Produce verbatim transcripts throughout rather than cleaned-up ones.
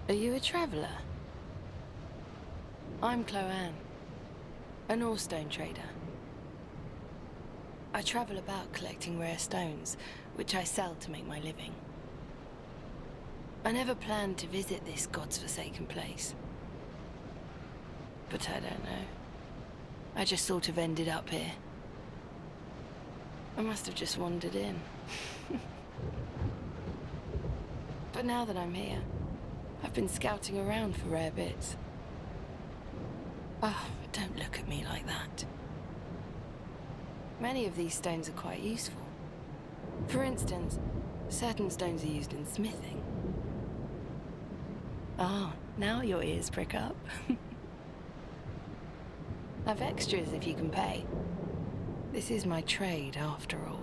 Are you a traveller? I'm Chloanne, an ore-stone trader. I travel about collecting rare stones, which I sell to make my living. I never planned to visit this god's-forsaken place. But I don't know. I just sort of ended up here. I must have just wandered in. But now that I'm here, I've been scouting around for rare bits. Oh, don't look at me like that. Many of these stones are quite useful. For instance, certain stones are used in smithing. Ah, oh, now your ears prick up. I've extras if you can pay. This is my trade, after all.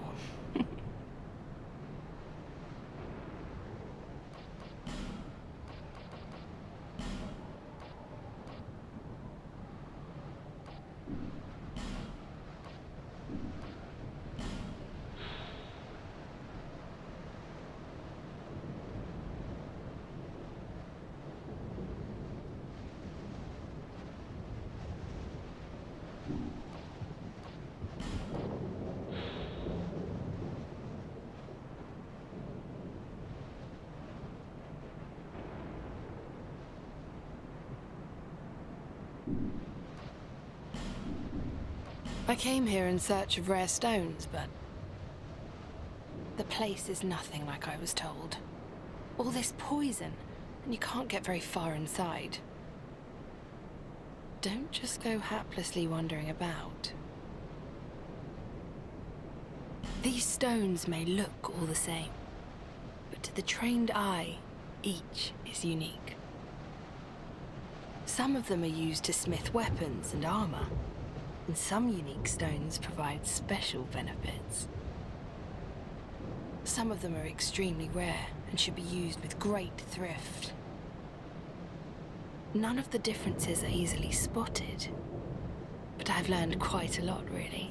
I came here in search of rare stones, but the place is nothing like I was told. All this poison, and you can't get very far inside. Don't just go haplessly wandering about. These stones may look all the same, but to the trained eye, each is unique. Some of them are used to smith weapons and armor, and some unique stones provide special benefits. Some of them are extremely rare and should be used with great thrift. None of the differences are easily spotted, but I've learned quite a lot, really.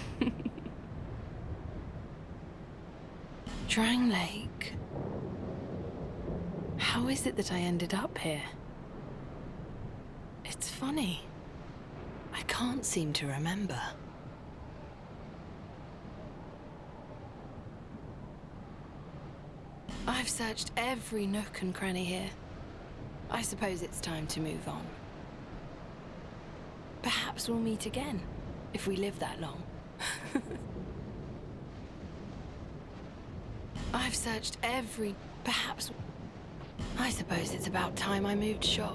Drangleic. How is it that I ended up here? It's funny. I can't seem to remember. I've searched every nook and cranny here. I suppose it's time to move on. Perhaps we'll meet again, if we live that long. I've searched every... perhaps... I suppose it's about time I moved shop.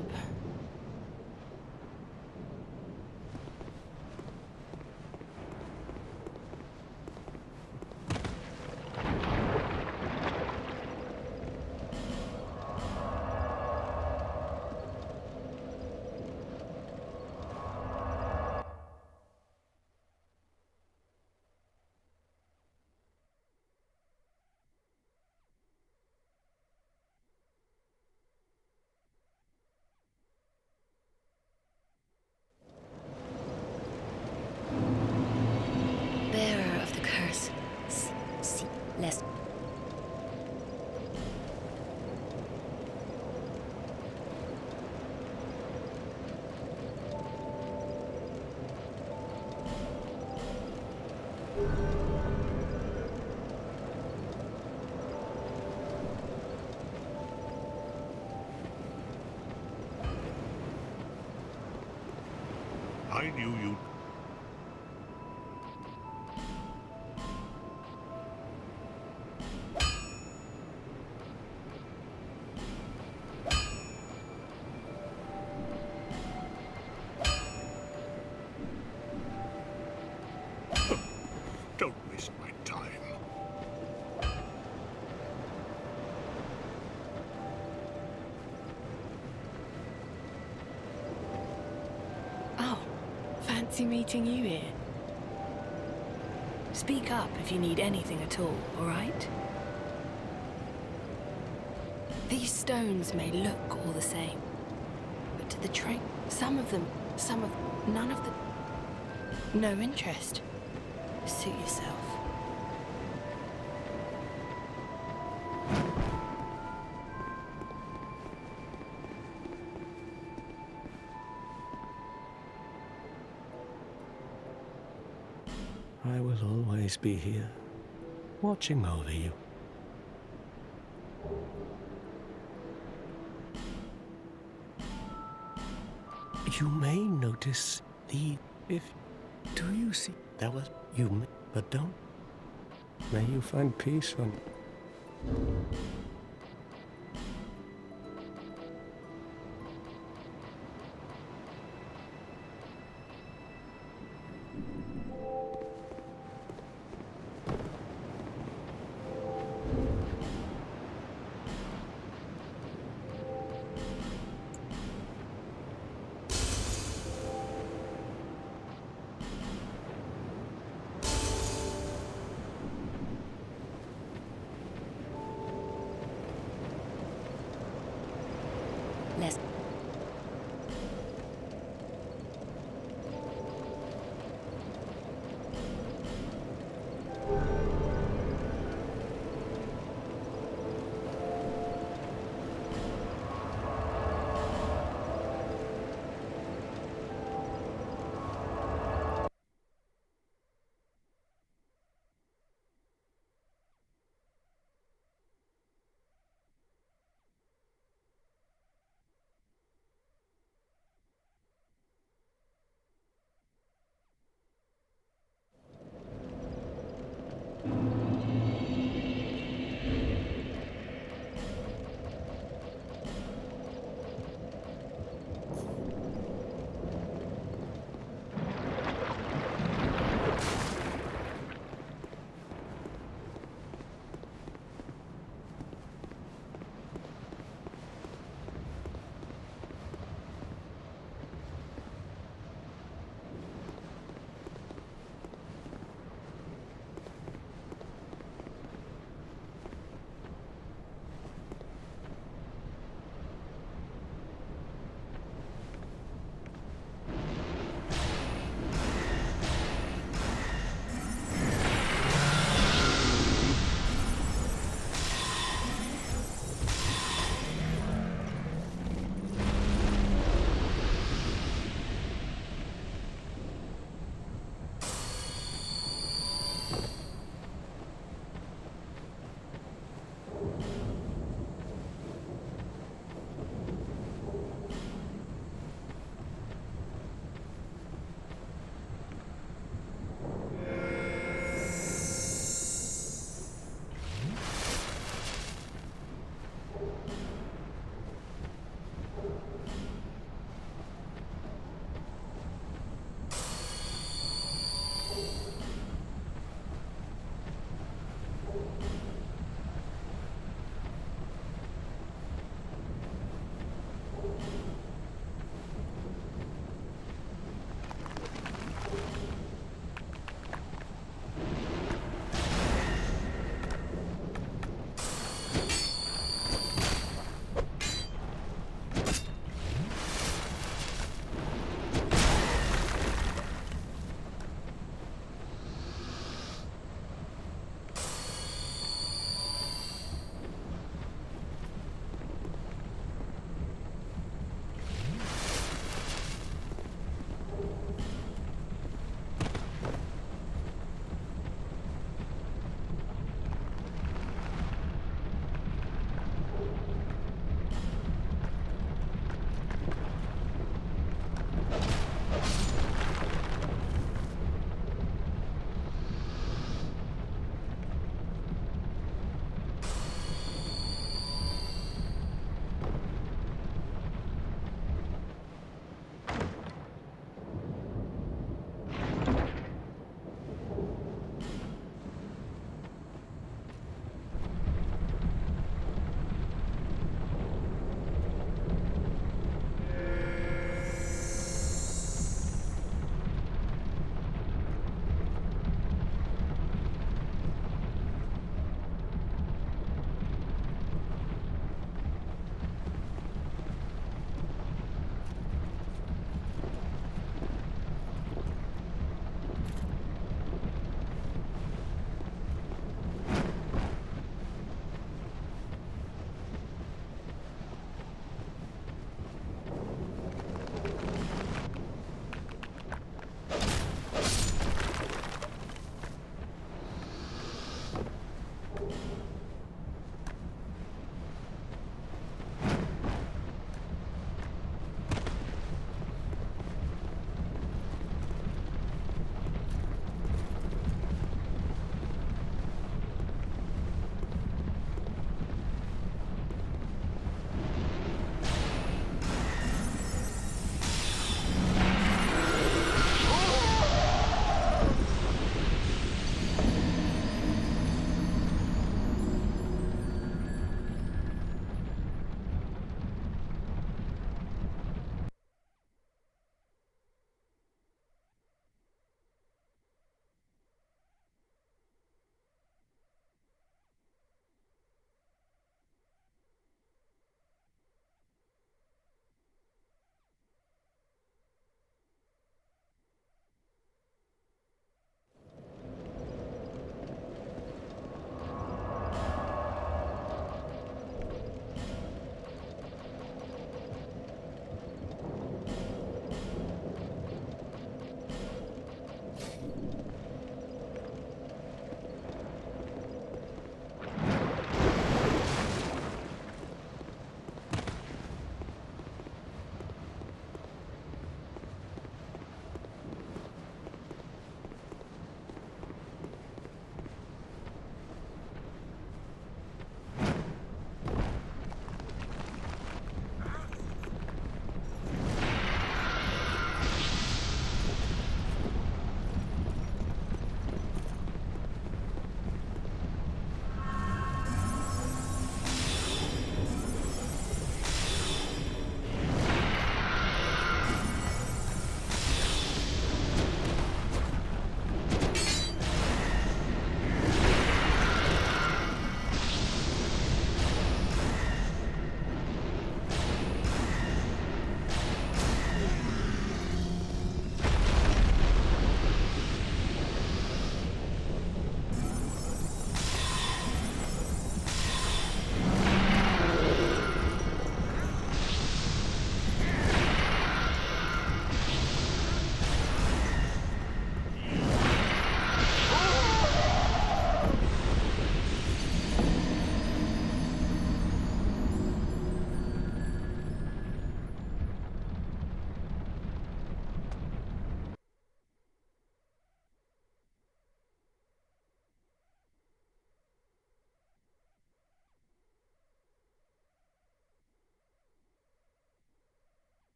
Less. I knew you'd... Don't waste my time. Oh, fancy meeting you here. Speak up if you need anything at all, all right? These stones may look all the same, but to the train, some of them, some of, none of the... No interest. Suit yourself. always be here, watching over you. You may notice the if do you see that was you may, but don't may you find peace on Let's...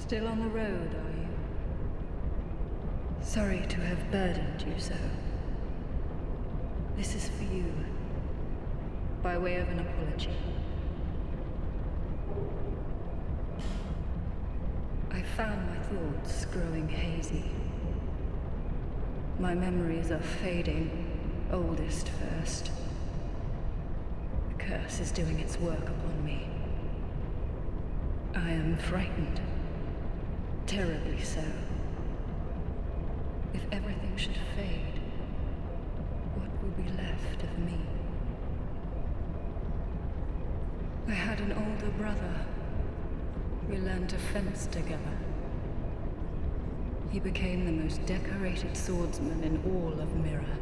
Still on the road, are you? Sorry to have burdened you so. This is for you, by way of an apology. I found my thoughts growing hazy. My memories are fading, oldest first. The curse is doing its work upon me. I am frightened. Terribly so. If everything should fade, what will be left of me? I had an older brother. We learned to fence together. He became the most decorated swordsman in all of Mirror.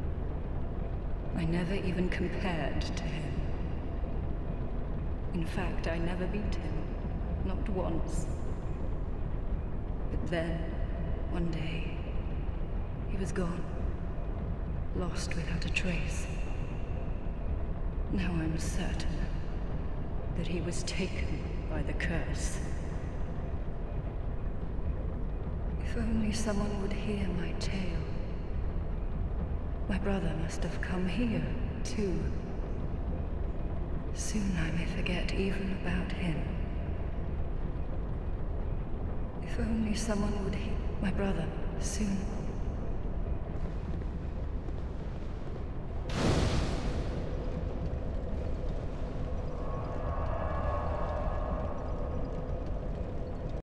I never even compared to him. In fact, I never beat him. Not once. But then, one day, he was gone. Lost without a trace. Now I'm certain that he was taken by the curse. If only someone would hear my tale. My brother must have come here, too. Soon I may forget even about him. If only someone would hear my brother, soon.